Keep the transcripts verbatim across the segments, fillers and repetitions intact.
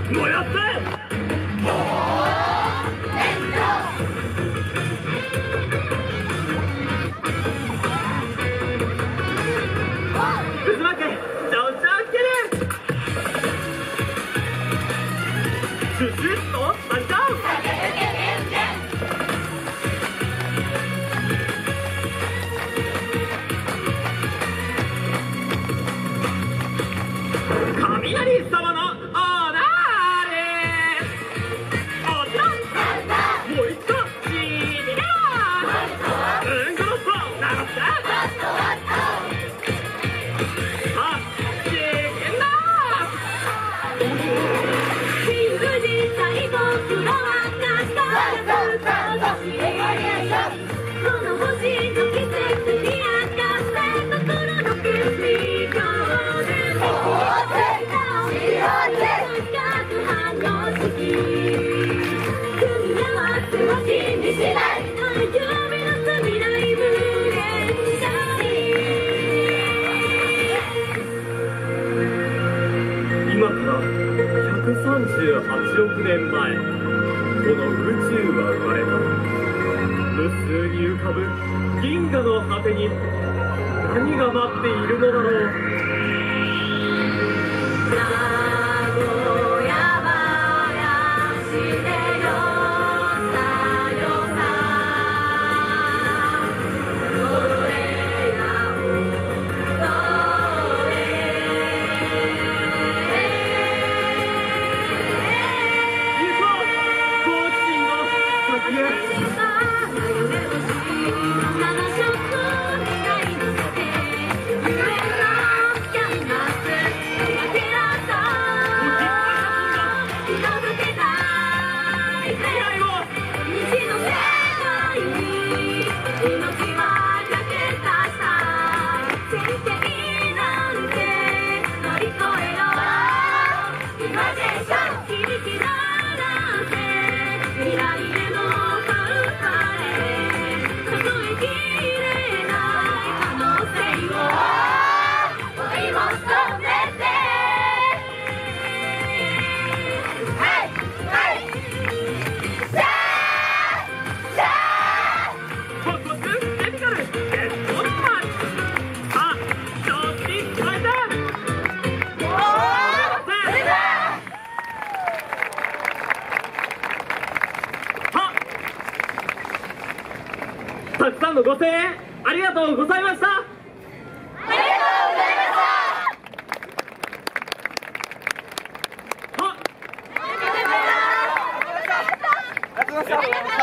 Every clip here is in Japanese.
燃やせ渦巻けちょうちょうけるシュシュッとマンチャン雷様のオーダーですおちらもう一度死にげろうんこのストなのかあ危険だ理不尽最後黒はなしたこの星の季節に明かせ心の景色今からひゃくさんじゅうはちおくねんまえ、この宇宙は生まれた。無数に浮かぶ銀河の果てに何が待っているのだろう。たくさんのご声援ありがとうございました。ありがとうございました。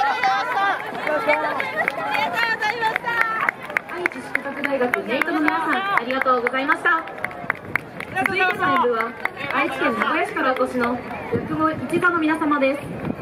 愛知淑徳大学ネイトの皆さんありがとうございました。続いての演舞は愛知県名古屋市からお越しの八雲一座の皆様です。